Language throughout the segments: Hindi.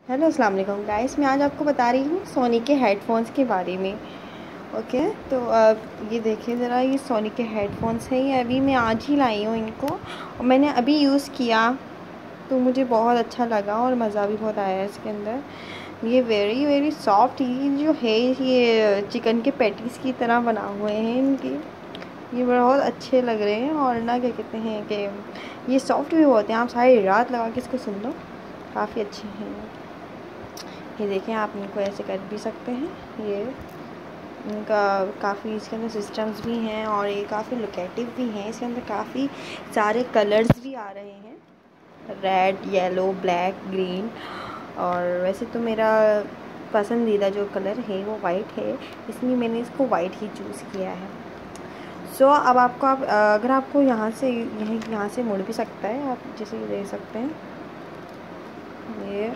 हेलो अस्सलाम वालेकुम गाइस, मैं आज आपको बता रही हूँ सोनी के हेडफोन्स के बारे में। ओके, तो ये देखिए ज़रा, ये सोनी के हेडफोन्स हैं। ये अभी मैं आज ही लाई हूँ इनको और मैंने अभी यूज़ किया तो मुझे बहुत अच्छा लगा और मज़ा भी बहुत आया इसके अंदर। ये वेरी वेरी सॉफ्ट, ये जो है ये चिकन के पैटीज़ की तरह बना हुए हैं इनके। ये बहुत अच्छे लग रहे हैं और ना क्या कहते हैं कि ये सॉफ्ट भी होते हैं। आप सारी रात लगा के इसको सुन लो, काफ़ी अच्छे हैं। ये देखें, आप इनको ऐसे कर भी सकते हैं। ये इनका काफ़ी इसके अंदर सिस्टम्स भी हैं और ये काफ़ी लुकेटिव भी हैं। इसके अंदर काफ़ी सारे कलर्स भी आ रहे हैं, रेड, येलो, ब्लैक, ग्रीन। और वैसे तो मेरा पसंदीदा जो कलर है वो वाइट है, इसलिए मैंने इसको वाइट ही चूज़ किया है। सो अब आपको अगर आपको यहाँ से मुड़ भी सकता है, आप जैसे ये देख सकते हैं। ये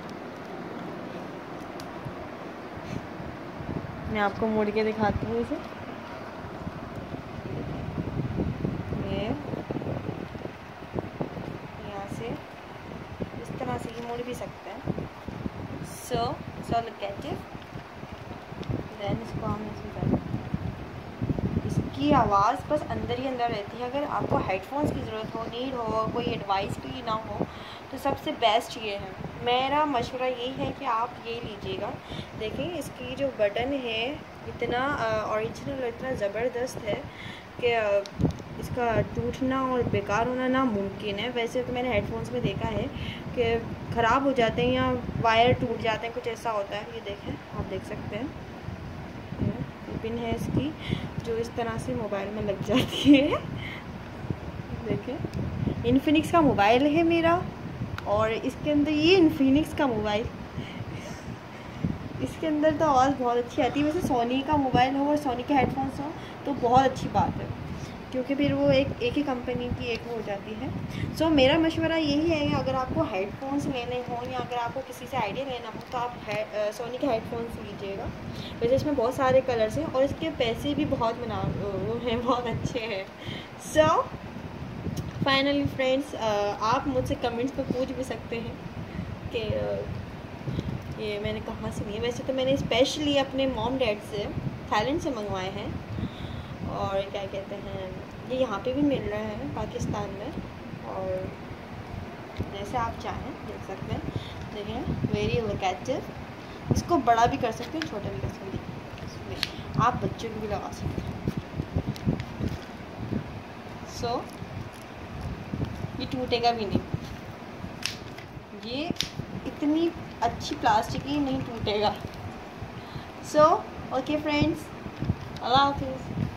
मैं आपको मुड़ के दिखाती हूँ इसे। ये यहाँ से इस तरह से ये मुड़ भी सकते हैं। सो लुकेटिव। देन इसको हम इसमें इसकी आवाज़ बस अंदर ही अंदर रहती है। अगर आपको हेडफोन्स की ज़रूरत हो, नीड हो, कोई एडवाइस भी ना हो, तो सबसे बेस्ट ये है। मेरा मशवरा यही है कि आप ये लीजिएगा। देखिए, इसकी जो बटन है इतना ओरिजिनल, इतना ज़बरदस्त है कि इसका टूटना और बेकार होना नामुमकिन है। वैसे तो मैंने हेडफोन्स में देखा है कि ख़राब हो जाते हैं या वायर टूट जाते हैं, कुछ ऐसा होता है। ये देखें, आप देख सकते हैं, ये पिन है इसकी जो इस तरह से मोबाइल में लग जाती है। देखें, इन्फिनिक्स का मोबाइल है मेरा और इसके अंदर ये इन्फिनिक्स का मोबाइल, इसके अंदर तो आवाज़ बहुत अच्छी आती है। वैसे सोनी का मोबाइल हो और सोनी के हेडफोन्स हो तो बहुत अच्छी बात है, क्योंकि फिर वो एक ही कंपनी की एक हो जाती है। सो मेरा मशवरा यही है कि अगर आपको हेडफोन्स लेने हों या अगर आपको किसी से आइडिया लेना हो तो आप सोनी के हेडफोन्स लीजिएगा। वैसे इसमें बहुत सारे कलर्स हैं और इसके पैसे भी बहुत वो हैं, बहुत अच्छे हैं। सो फाइनली फ्रेंड्स, आप मुझसे कमेंट्स में पूछ भी सकते हैं कि ये मैंने कहाँ से लिए। वैसे तो मैंने स्पेशली अपने मॉम डैड से थाईलैंड से मंगवाए हैं और क्या कहते हैं, ये यहाँ पे भी मिल रहा है पाकिस्तान में। और जैसे आप चाहें देख सकते हैं। देखिए, वेरी लुकेटिव। इसको बड़ा भी कर सकते हैं, छोटा भी कर सकते हैं, आप बच्चों को भी लगा सकते हैं। सो ये टूटेगा भी नहीं, ये इतनी अच्छी प्लास्टिक ही नहीं टूटेगा। सो ओके फ्रेंड्स, अल्लाह हाफिज़।